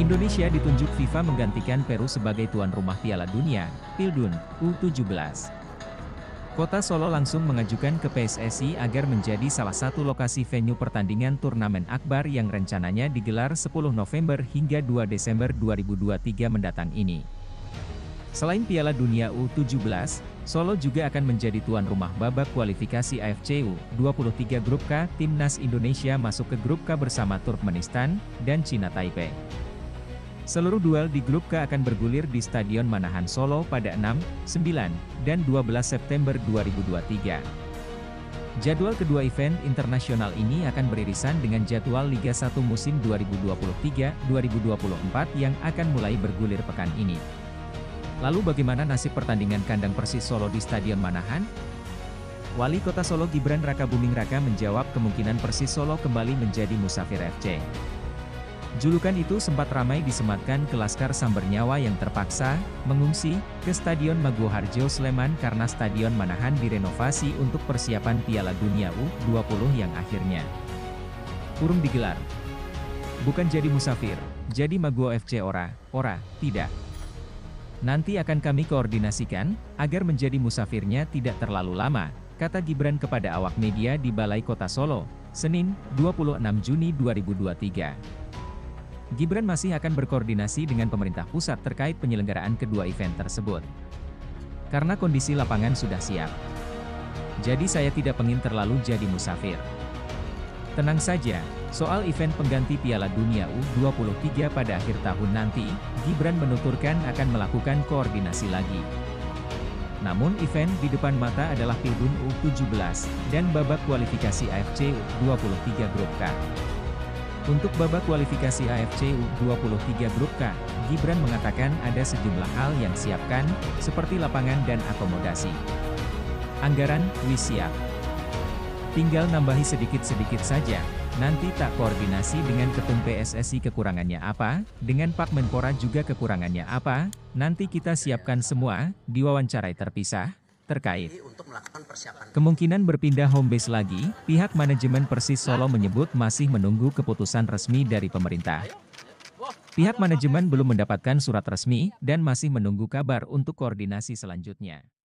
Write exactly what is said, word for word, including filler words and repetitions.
Indonesia ditunjuk FIFA menggantikan Peru sebagai tuan rumah Piala Dunia, Pildun, U tujuh belas. Kota Solo langsung mengajukan ke P S S I agar menjadi salah satu lokasi venue pertandingan turnamen akbar yang rencananya digelar sepuluh November hingga dua Desember dua ribu dua puluh tiga mendatang ini. Selain Piala Dunia U tujuh belas, Solo juga akan menjadi tuan rumah babak kualifikasi A F C U dua puluh tiga Grup K. Timnas Indonesia masuk ke Grup K bersama Turkmenistan dan Cina Taipei. Seluruh duel di Grup K akan bergulir di Stadion Manahan Solo pada enam, sembilan, dan dua belas September dua ribu dua puluh tiga. Jadwal kedua event internasional ini akan beririsan dengan jadwal Liga satu musim dua ribu dua puluh tiga dua ribu dua puluh empat yang akan mulai bergulir pekan ini. Lalu bagaimana nasib pertandingan kandang Persis Solo di Stadion Manahan? Wali Kota Solo Gibran Rakabuming Raka menjawab kemungkinan Persis Solo kembali menjadi Musafir F C. Julukan itu sempat ramai disematkan ke Laskar Sambernyawa yang terpaksa mengungsi ke Stadion Maguwoharjo Sleman karena Stadion Manahan direnovasi untuk persiapan Piala Dunia U dua puluh yang akhirnya urung digelar. Bukan jadi musafir, jadi Maguwo F C ora, ora, tidak. Nanti akan kami koordinasikan, agar menjadi musafirnya tidak terlalu lama, kata Gibran kepada awak media di Balai Kota Solo, Senin, dua puluh enam Juni dua ribu dua puluh tiga. Gibran masih akan berkoordinasi dengan pemerintah pusat terkait penyelenggaraan kedua event tersebut. Karena kondisi lapangan sudah siap. Jadi saya tidak ingin terlalu jadi musafir. Tenang saja, soal event pengganti Piala Dunia U dua puluh tiga pada akhir tahun nanti, Gibran menuturkan akan melakukan koordinasi lagi. Namun event di depan mata adalah Pildun U tujuh belas, dan babak kualifikasi A F C U dua puluh tiga Grup K. Untuk babak kualifikasi A F C U dua puluh tiga Grup K, Gibran mengatakan ada sejumlah hal yang siapkan, seperti lapangan dan akomodasi. Anggaran, wis siap. Tinggal nambahi sedikit-sedikit saja, nanti tak koordinasi dengan Ketum P S S I kekurangannya apa, dengan Pak Menpora juga kekurangannya apa, nanti kita siapkan semua, diwawancarai terpisah, terkait kemungkinan berpindah home base lagi, pihak manajemen Persis Solo menyebut masih menunggu keputusan resmi dari pemerintah. Pihak manajemen belum mendapatkan surat resmi, dan masih menunggu kabar untuk koordinasi selanjutnya.